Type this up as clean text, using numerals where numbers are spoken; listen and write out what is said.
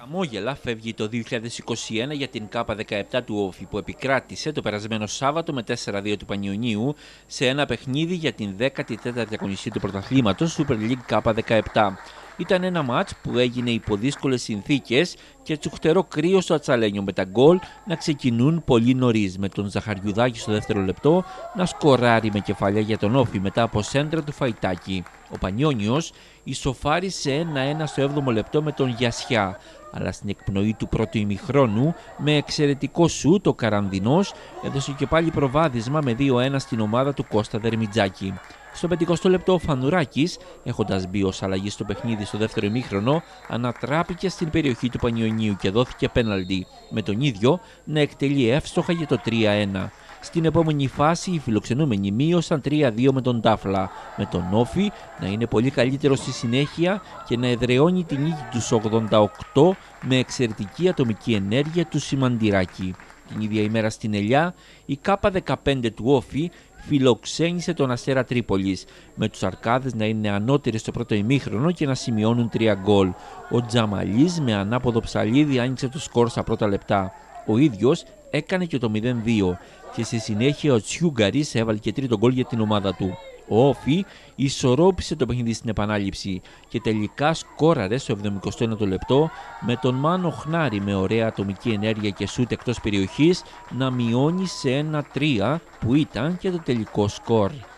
Χαμόγελα φεύγει το 2021 για την ΚΑΠΑ 17 του Όφη που επικράτησε το περασμένο Σάββατο με 4-2 του Πανιωνίου σε ένα παιχνίδι για την 14η αγωνιστή του πρωταθλήματος Super League ΚΑΠΑ 17. Ήταν ένα μάτς που έγινε υπό δύσκολες συνθήκες και τσουχτερό κρύο στο Ατσαλένιο, με τα γκολ να ξεκινούν πολύ νωρίς, με τον Ζαχαριουδάκη στο δεύτερο λεπτό να σκοράρει με κεφαλιά για τον Όφη μετά από σέντρα του Φαϊτάκη. Ο Πανιόνιος ισοφάρισε 1-1 στο 7ο λεπτό με τον Γιασιά, αλλά στην εκπνοή του πρώτου ημιχρόνου με εξαιρετικό σουτ ο Καρανδινός έδωσε και πάλι προβάδισμα με 2-1 στην ομάδα του Κώστα Δερμιτζάκη. Στο 50ο λεπτό ο Φανουράκης, έχοντας μπει ως αλλαγή στο παιχνίδι στο δεύτερο ημίχρονο, ανατράπηκε στην περιοχή του Πανιωνίου και δόθηκε πέναλτι, με τον ίδιο να εκτελεί εύστοχα για το 3-1. Στην επόμενη φάση οι φιλοξενούμενοι μείωσαν 3-2 με τον Τάφλα, με τον Όφη να είναι πολύ καλύτερο στη συνέχεια και να εδραιώνει την νίκη του 88 με εξαιρετική ατομική ενέργεια του Σιμαντηράκη. Την ίδια ημέρα στην Ελιά, η ΚΑΠΑ 15 του Όφη φιλοξένησε τον Αστέρα Τρίπολης, με τους Αρκάδες να είναι ανώτεροι στο πρώτο ημίχρονο και να σημειώνουν 3 γκολ. Ο Τζαμαλής με ανάποδο ψαλίδι άνοιξε το σκορ στα πρώτα λεπτά. Ο ίδιος έκανε και το 0-2 και στη συνέχεια ο Τσιούγκαρης έβαλε και τρίτο γκολ για την ομάδα του. Ο Όφη ισορρόπησε το παιχνίδι στην επανάληψη και τελικά σκόραρε στο 79ο λεπτό με τον Μάνο Χνάρη με ωραία ατομική ενέργεια και σούτ εκτός περιοχής να μειώνει σε 1-3 που ήταν και το τελικό σκορ.